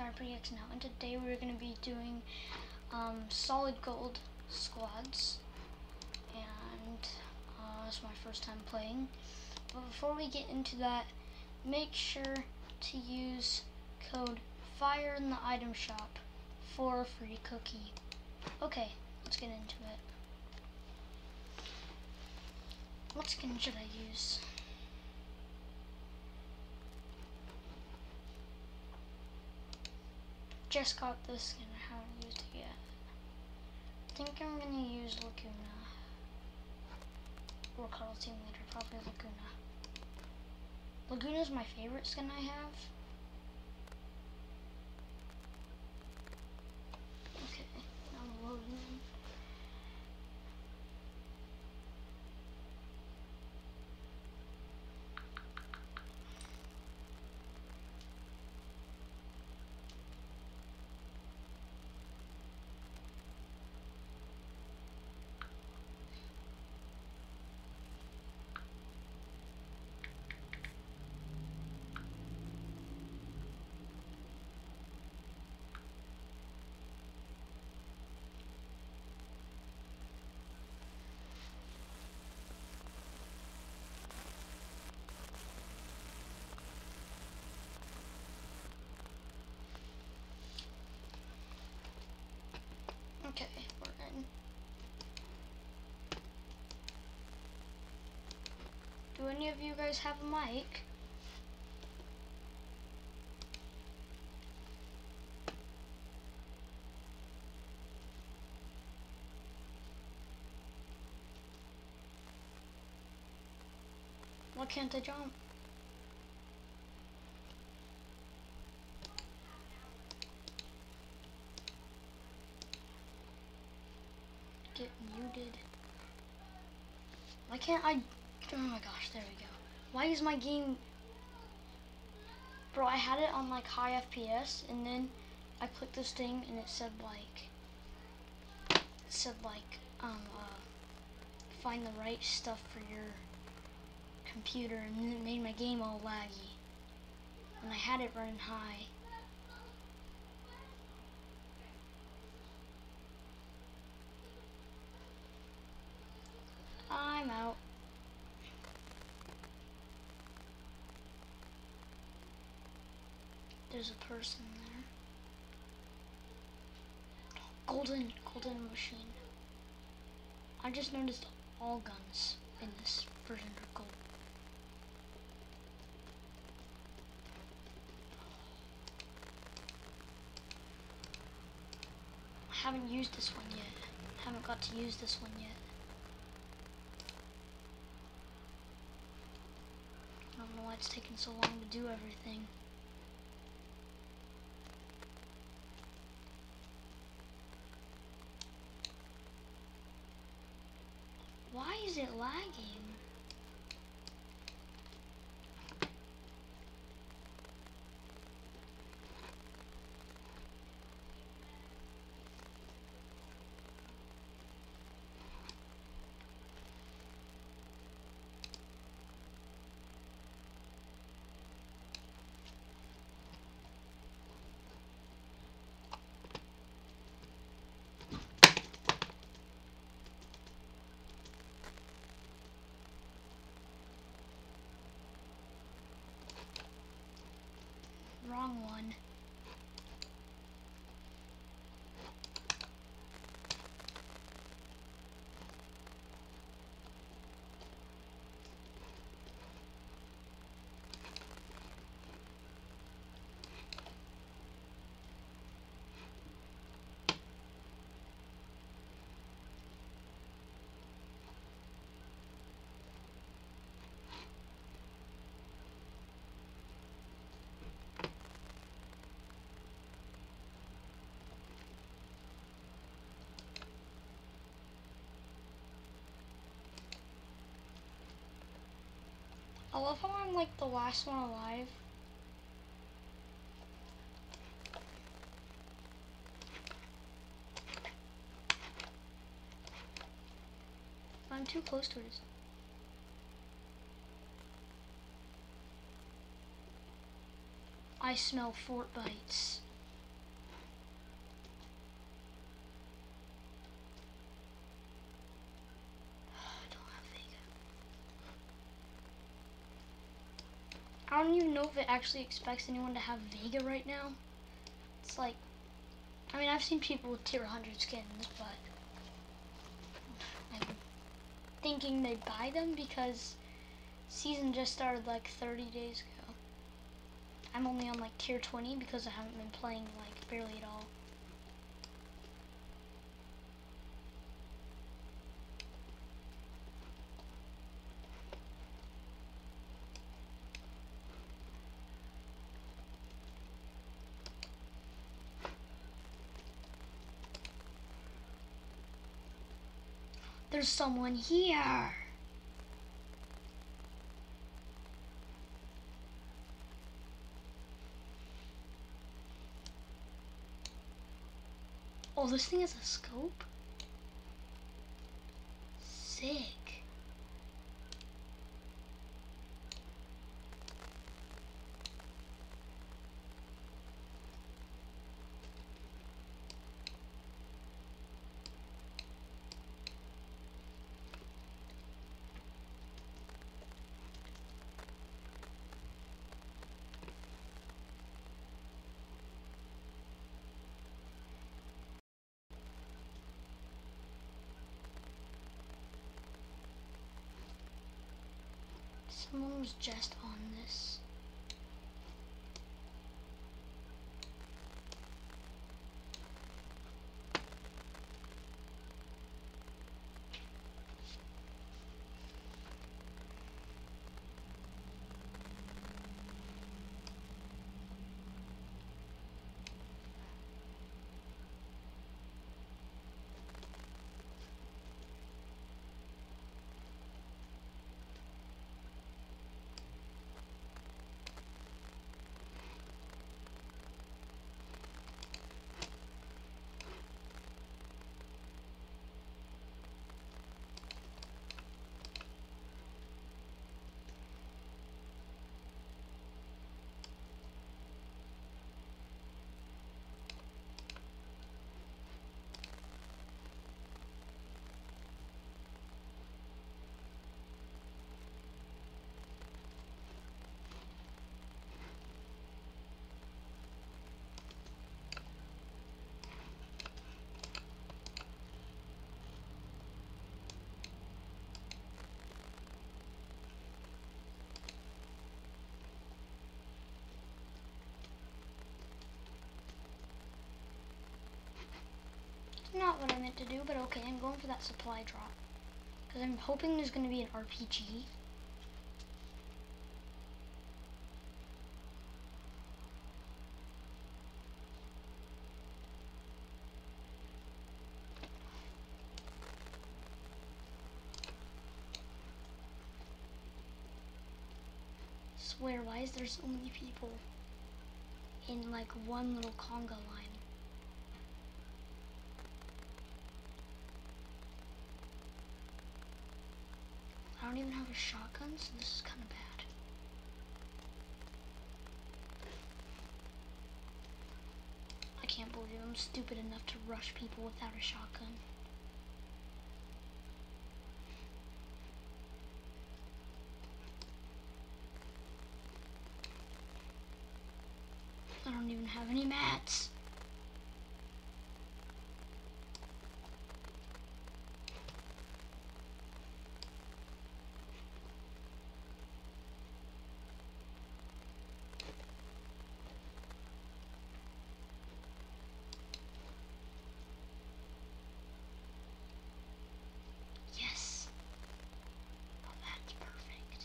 FirePX now, and today we're going to be doing solid gold squads, and it's my first time playing. But before we get into that, make sure to use code FIRE in the item shop for a free cookie. Okay, let's get into it. What skin should I use? Just got this skin, I haven't used it yet. I think I'm gonna use Laguna. Or Cuddle Team Leader, probably Laguna. Laguna's my favorite skin I have. Okay, now I'm loading in. Okay, we're in. Do any of you guys have a mic? Why can't I jump? Get muted. Why can't I? Oh my gosh, there we go. Why is my game? Bro, I had it on like high FPS, and then I clicked this thing, and it said find the right stuff for your computer, and then it made my game all laggy. And I had it running high. I'm out. There's a person there. Golden machine. I just noticed all guns in this version are gold. I haven't used this one yet. Haven't got to use this one yet. I don't know why it's taking so long to do everything. Why is it lagging? Wrong one. I love how I'm like the last one alive. I'm too close to it. I smell fort bites. I don't even know if it actually expects anyone to have Vega right now. It's like, I mean, I've seen people with tier 100 skins, but I'm thinking they buy them because season just started like 30 days ago. I'm only on like tier 20 because I haven't been playing like barely at all. There's someone here. Oh, this thing has a scope? Sick. Someone was just on this. Not what I meant to do, but okay, I'm going for that supply drop. Because I'm hoping there's going to be an RPG. Swear, why is there so many people in like one little conga line? I don't even have a shotgun, so this is kind of bad. I can't believe I'm stupid enough to rush people without a shotgun. I don't even have any mats. Yes. Oh, that's perfect.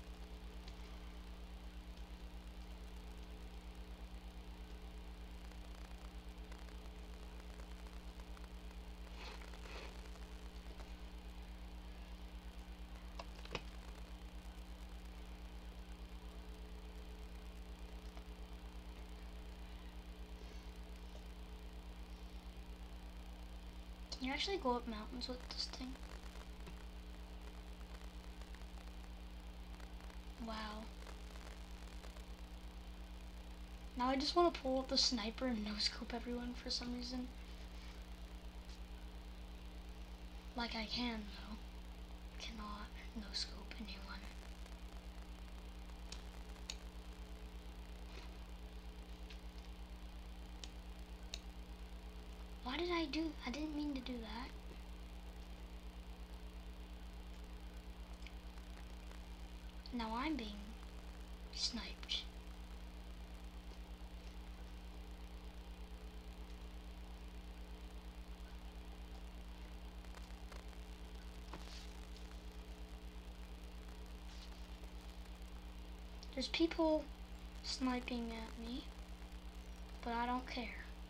Can you actually go up mountains with this thing? Wow. Now I just want to pull out the sniper and no-scope everyone for some reason. Like I can, though. Cannot no-scope anyone. I do? I didn't mean to do that. Now I'm being sniped. There's people sniping at me, but I don't care.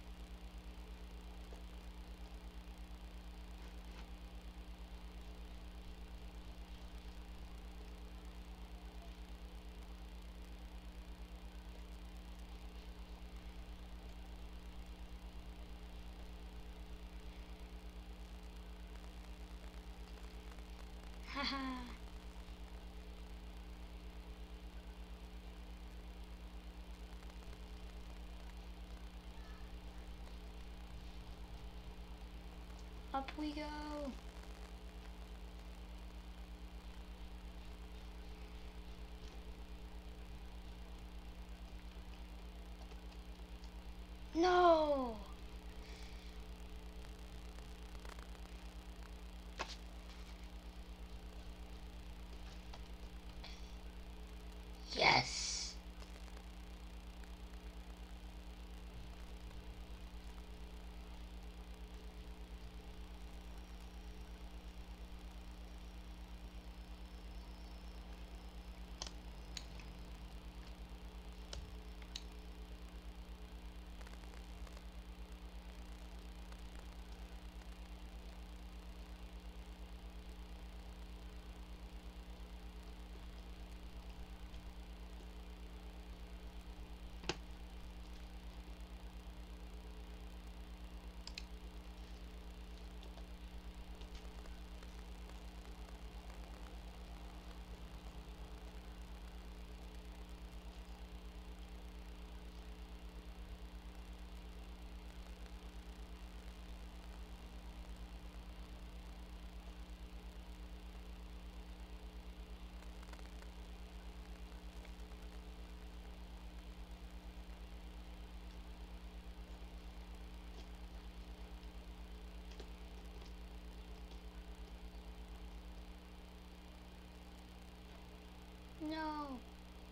Haha. Up we go. No. Yes. No.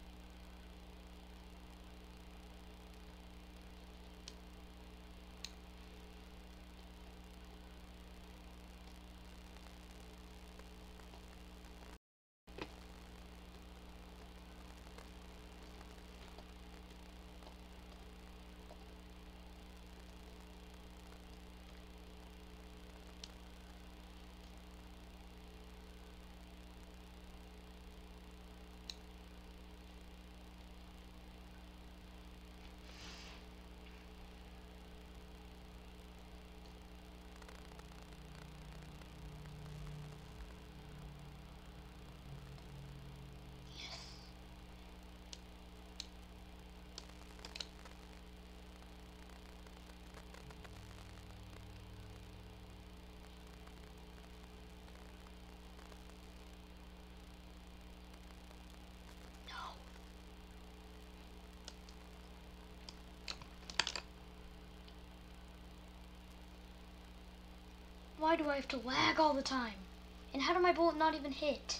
Why do I have to lag all the time? And how did my bullet not even hit?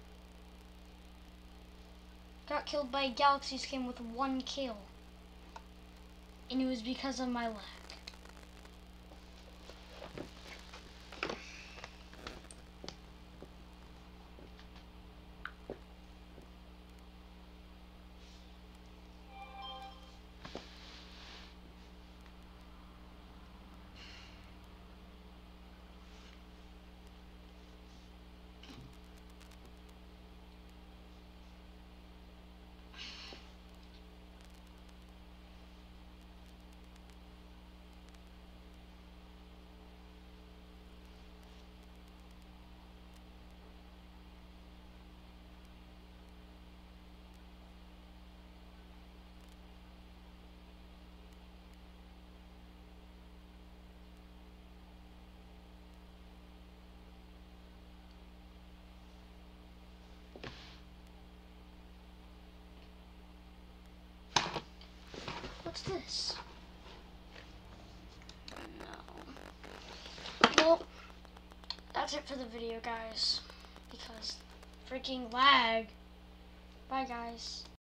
Got killed by a galaxy skin with 1 kill. And it was because of my lag. What's this? No. it for the video, guys, because freaking lag. Bye, guys.